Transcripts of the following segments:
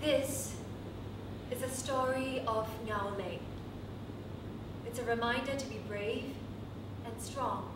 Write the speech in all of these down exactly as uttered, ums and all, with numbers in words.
This is a story of Ngow Lek. It's a reminder to be brave and strong.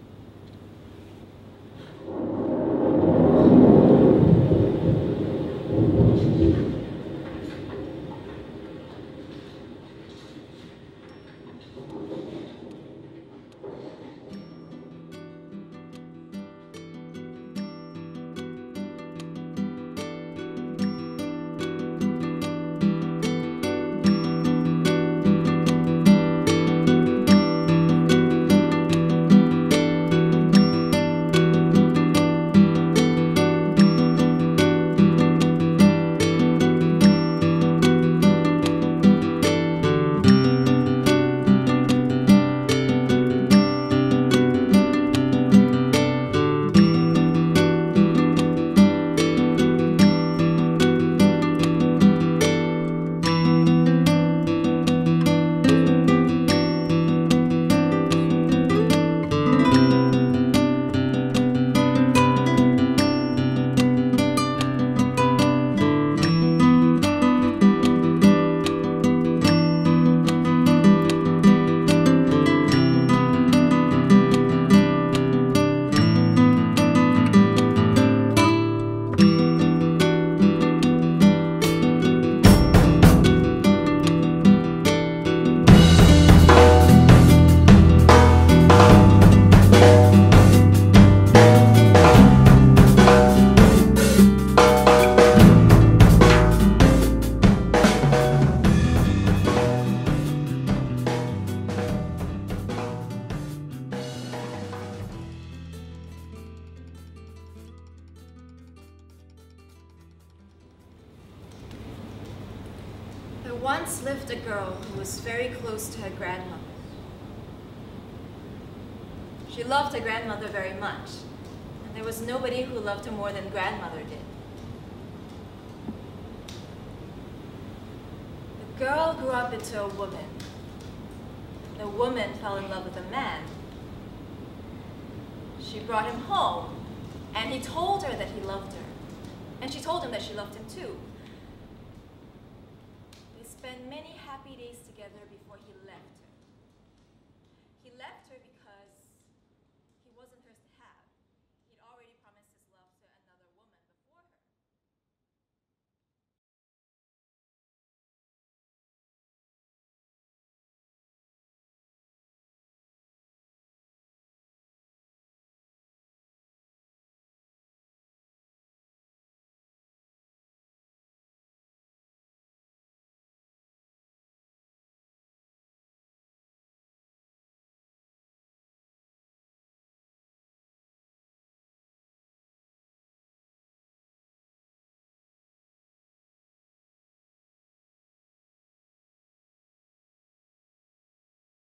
There once lived a girl who was very close to her grandmother. She loved her grandmother very much, and there was nobody who loved her more than grandmother did. The girl grew up into a woman. The woman fell in love with a man. She brought him home, and he told her that he loved her, and she told him that she loved him too. They spent many happy days